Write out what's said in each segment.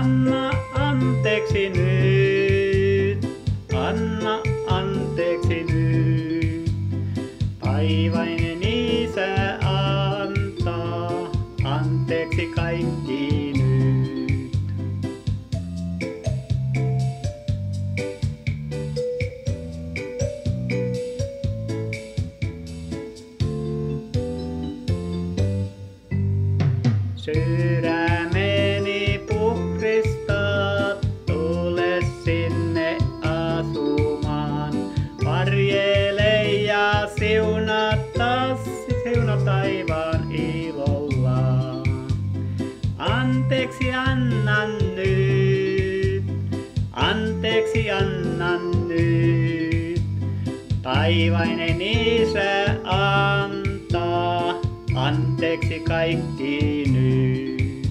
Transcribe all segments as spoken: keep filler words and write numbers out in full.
Anna anteeksi nyt, anna anteeksi nyt. Taivainen Isä antaa anteeksi kaikki nyt. Sydämeni puhdistaa, tule sinne asumaan. Varjele ja siunata, siuna taivaan ilolla. Anteeksi annan nyt, anteeksi annan nyt. Taivainen Isä antaa anteeksi kaikki nyt.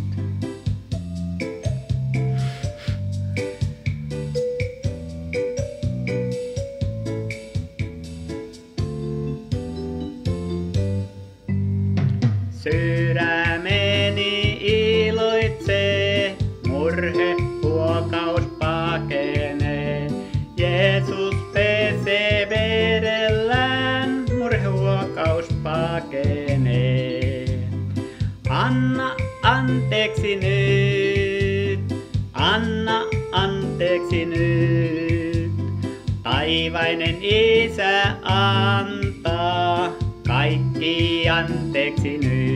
Sydämeni iloitsee, murhe huokaus pakenee. Jeesus pesee vedellään, murhe huokaus pakenee. Anna anteeksi nyt, anna anteeksi nyt. Taivainen Isä antaa kaikki anteeksi nyt.